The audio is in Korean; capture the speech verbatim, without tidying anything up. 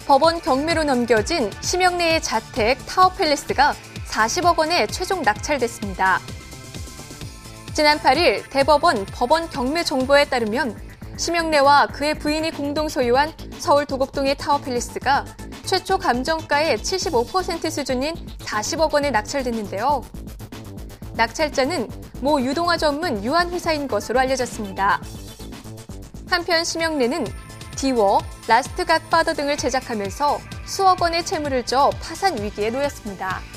법원 경매로 넘겨진 심영래의 자택 타워팰리스가 사십억 원에 최종 낙찰됐습니다. 지난 팔 일 대법원 법원 경매 정보에 따르면 심영래와 그의 부인이 공동 소유한 서울 도곡동의 타워팰리스가 최초 감정가의 칠십오 퍼센트 수준인 사십억 원에 낙찰됐는데요. 낙찰자는 모 유동화 전문 유한회사인 것으로 알려졌습니다. 한편 심영래는 디워, 라스트 갓파더 등을 제작하면서 수억 원의 채무를 져 파산 위기에 놓였습니다.